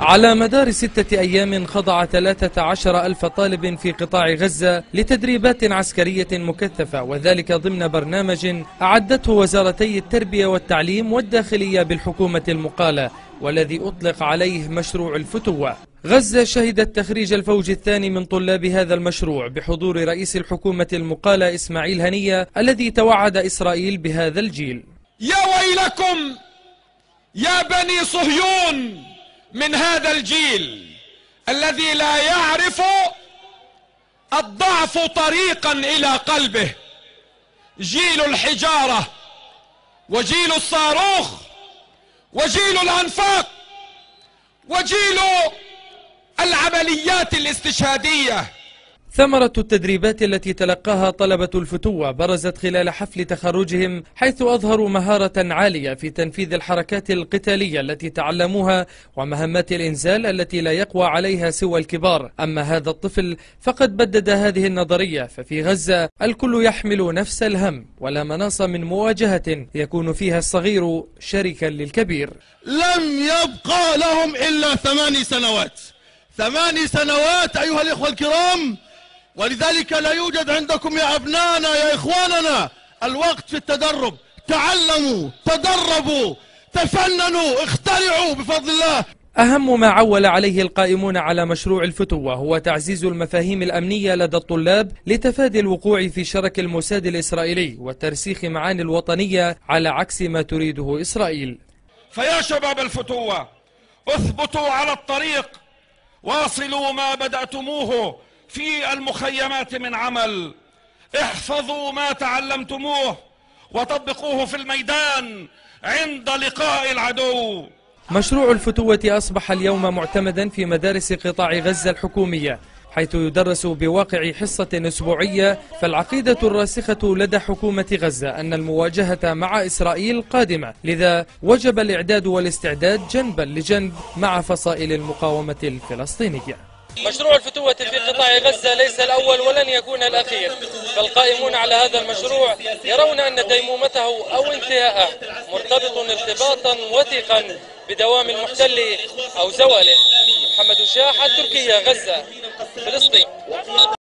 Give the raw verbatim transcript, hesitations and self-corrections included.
على مدار ستة أيام خضع ثلاثة عشر ألف طالب في قطاع غزة لتدريبات عسكرية مكثفة، وذلك ضمن برنامج أعدته وزارتي التربية والتعليم والداخلية بالحكومة المقالة، والذي أطلق عليه مشروع الفتوة. غزة شهدت تخريج الفوج الثاني من طلاب هذا المشروع بحضور رئيس الحكومة المقالة إسماعيل هنية، الذي توعد إسرائيل بهذا الجيل. يا ويلكم يا بني صهيون من هذا الجيل الذي لا يعرف الضعف طريقا إلى قلبه، جيل الحجارة وجيل الصاروخ وجيل الأنفاق وجيل العمليات الاستشهادية. ثمرة التدريبات التي تلقاها طلبة الفتوة برزت خلال حفل تخرجهم، حيث أظهروا مهارة عالية في تنفيذ الحركات القتالية التي تعلموها ومهمات الإنزال التي لا يقوى عليها سوى الكبار. أما هذا الطفل فقد بدد هذه النظرية، ففي غزة الكل يحمل نفس الهم، ولا مناص من مواجهة يكون فيها الصغير شريكا للكبير. لم يبقى لهم إلا ثماني سنوات ثماني سنوات أيها الإخوة الكرام، ولذلك لا يوجد عندكم يا أبنائنا يا إخواننا الوقت في التدرب. تعلموا، تدربوا، تفننوا، اخترعوا بفضل الله. أهم ما عول عليه القائمون على مشروع الفتوة هو تعزيز المفاهيم الأمنية لدى الطلاب لتفادي الوقوع في شرك الموساد الإسرائيلي وترسيخ معاني الوطنية على عكس ما تريده إسرائيل. فيا شباب الفتوة، اثبتوا على الطريق، واصلوا ما بدأتموه في المخيمات من عمل، احفظوا ما تعلمتموه وطبقوه في الميدان عند لقاء العدو. مشروع الفتوة أصبح اليوم معتمدا في مدارس قطاع غزة الحكومية، حيث يدرس بواقع حصة أسبوعية. فالعقيدة الراسخة لدى حكومة غزة أن المواجهة مع إسرائيل قادمة، لذا وجب الإعداد والاستعداد جنبا لجنب مع فصائل المقاومة الفلسطينية. مشروع الفتوة في قطاع غزة ليس الأول ولن يكون الأخير، فالقائمون على هذا المشروع يرون أن ديمومته أو انتهاءه مرتبط ارتباطا وثيقا بدوام المحتل أو زواله. محمد شاح، تركيا، غزة، فلسطين.